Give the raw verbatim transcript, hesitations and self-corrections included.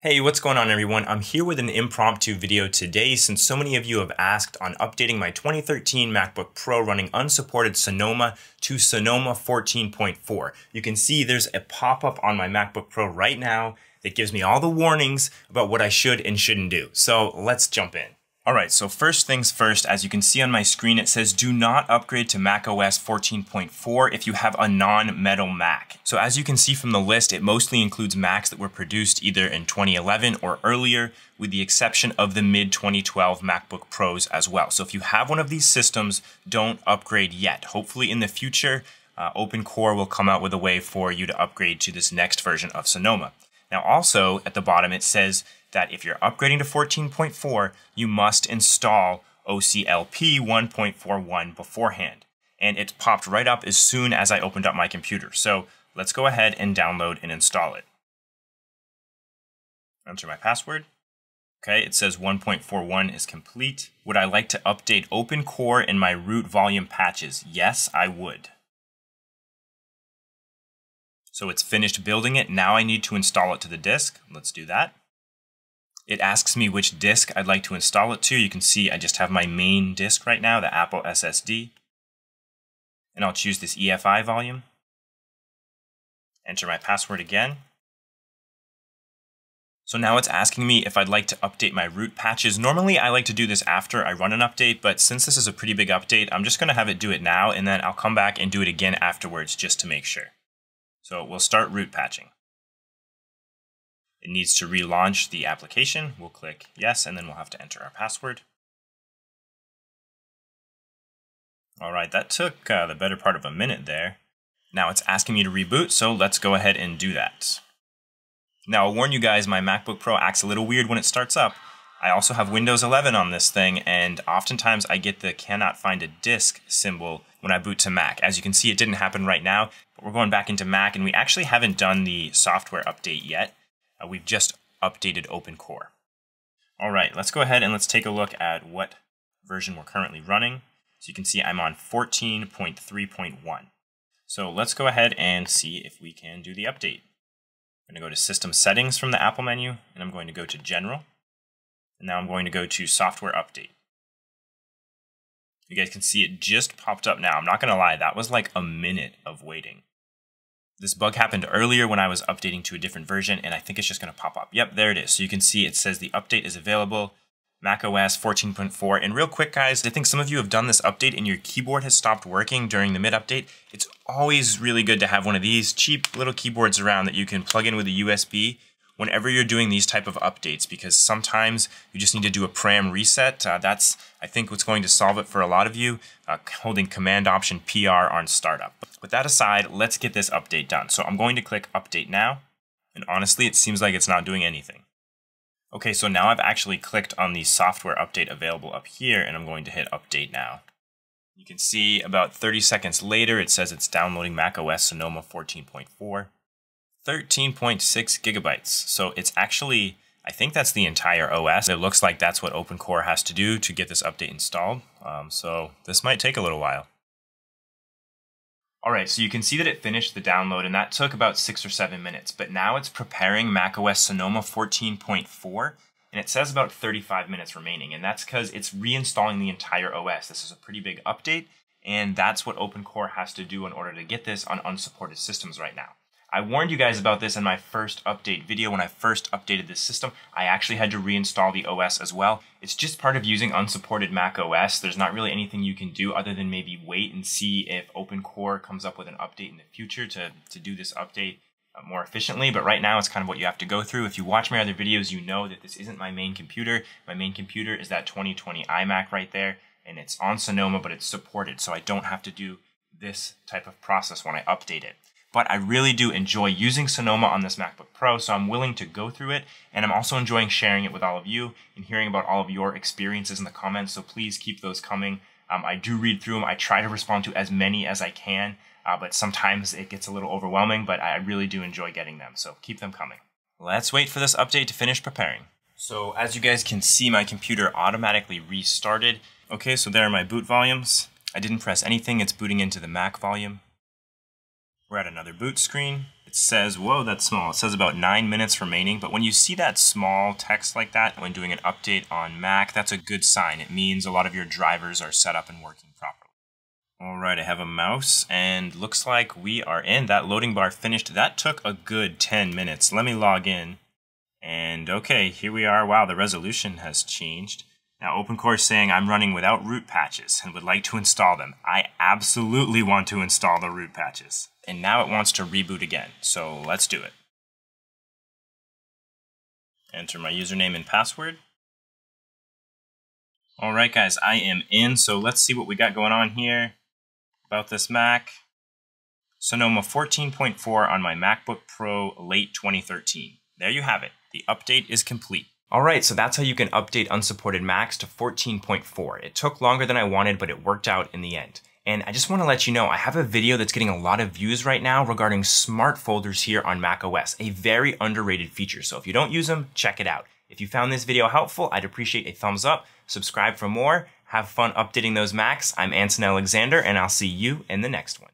Hey, what's going on everyone? I'm here with an impromptu video today since so many of you have asked on updating my twenty thirteen MacBook Pro running unsupported Sonoma to Sonoma fourteen point four. You can see there's a pop-up on my MacBook Pro right now that gives me all the warnings about what I should and shouldn't do. So let's jump in. Alright, so first things first, as you can see on my screen, it says do not upgrade to macOS fourteen point four if you have a non-metal Mac. So as you can see from the list, it mostly includes Macs that were produced either in twenty eleven or earlier, with the exception of the mid twenty twelve MacBook Pros as well. So if you have one of these systems, don't upgrade yet. Hopefully in the future, uh, OpenCore will come out with a way for you to upgrade to this next version of Sonoma. Now also, at the bottom it says that if you're upgrading to fourteen point four, you must install O C L P one point four one beforehand. And it popped right up as soon as I opened up my computer. So let's go ahead and download and install it. Enter my password. Okay, it says one point four one is complete. Would I like to update OpenCore in my root volume patches? Yes, I would. So it's finished building it. Now I need to install it to the disk. Let's do that. It asks me which disk I'd like to install it to. You can see I just have my main disk right now, the Apple S S D. And I'll choose this E F I volume. Enter my password again. So now it's asking me if I'd like to update my root patches. Normally I like to do this after I run an update, but since this is a pretty big update, I'm just going to have it do it now, and then I'll come back and do it again afterwards just to make sure. So we'll start root patching. It needs to relaunch the application. We'll click yes, and then we'll have to enter our password. All right, that took uh, the better part of a minute there. Now it's asking me to reboot, so let's go ahead and do that. Now I'll warn you guys, my MacBook Pro acts a little weird when it starts up. I also have Windows eleven on this thing, and oftentimes I get the cannot find a disk symbol when I boot to Mac. As you can see, it didn't happen right now, but we're going back into Mac, and we actually haven't done the software update yet. Uh, we've just updated OpenCore. All right, let's go ahead and let's take a look at what version we're currently running. So you can see I'm on fourteen point three point one. So let's go ahead and see if we can do the update. I'm going to go to System Settings from the Apple menu, and I'm going to go to General. And now I'm going to go to Software Update. You guys can see it just popped up now. I'm not going to lie, that was like a minute of waiting. This bug happened earlier when I was updating to a different version, and I think it's just going to pop up. Yep, there it is. So you can see it says the update is available, macOS fourteen point four. And real quick, guys, I think some of you have done this update and your keyboard has stopped working during the mid-update. It's always really good to have one of these cheap little keyboards around that you can plug in with a U S B whenever you're doing these type of updates, because sometimes you just need to do a param reset. Uh, that's, I think, what's going to solve it for a lot of you, uh, holding Command Option P R on startup. With that aside, let's get this update done. So I'm going to click Update Now, and honestly, it seems like it's not doing anything. Okay, so now I've actually clicked on the software update available up here, and I'm going to hit Update Now. You can see about thirty seconds later, it says it's downloading macOS Sonoma fourteen point four. thirteen point six gigabytes. So it's actually, I think that's the entire O S. It looks like that's what OpenCore has to do to get this update installed. Um, so this might take a little while. All right, so you can see that it finished the download, and that took about six or seven minutes. But now it's preparing macOS Sonoma fourteen point four, and it says about thirty-five minutes remaining. And that's because it's reinstalling the entire O S. This is a pretty big update, and that's what OpenCore has to do in order to get this on unsupported systems right now. I warned you guys about this in my first update video. When I first updated this system, I actually had to reinstall the O S as well. It's just part of using unsupported macOS. There's not really anything you can do other than maybe wait and see if OpenCore comes up with an update in the future to, to do this update uh, more efficiently. But right now, it's kind of what you have to go through. If you watch my other videos, you know that this isn't my main computer. My main computer is that twenty twenty iMac right there, and it's on Sonoma, but it's supported, so I don't have to do this type of process when I update it. But I really do enjoy using Sonoma on this MacBook Pro, so I'm willing to go through it, and I'm also enjoying sharing it with all of you and hearing about all of your experiences in the comments, so please keep those coming. Um, I do read through them. I try to respond to as many as I can, uh, but sometimes it gets a little overwhelming, but I really do enjoy getting them, so keep them coming. Let's wait for this update to finish preparing. So as you guys can see, my computer automatically restarted. Okay, so there are my boot volumes. I didn't press anything. It's booting into the Mac volume. We're at another boot screen. It says, whoa, that's small. It says about nine minutes remaining. But when you see that small text like that, when doing an update on Mac, that's a good sign. It means a lot of your drivers are set up and working properly. All right, I have a mouse and looks like we are in. That loading bar finished. That took a good ten minutes. Let me log in. And okay, here we are. Wow, the resolution has changed. Now, OpenCore is saying I'm running without root patches and would like to install them. I absolutely want to install the root patches. And now it wants to reboot again, so let's do it. Enter my username and password. All right, guys, I am in, so let's see what we got going on here about this Mac. Sonoma fourteen point four on my MacBook Pro late twenty thirteen. There you have it. The update is complete. Alright, so that's how you can update unsupported Macs to fourteen point four. It took longer than I wanted, but it worked out in the end. And I just want to let you know, I have a video that's getting a lot of views right now regarding smart folders here on macOS, a very underrated feature. So if you don't use them, check it out. If you found this video helpful, I'd appreciate a thumbs up, subscribe for more, have fun updating those Macs. I'm Anson Alexander, and I'll see you in the next one.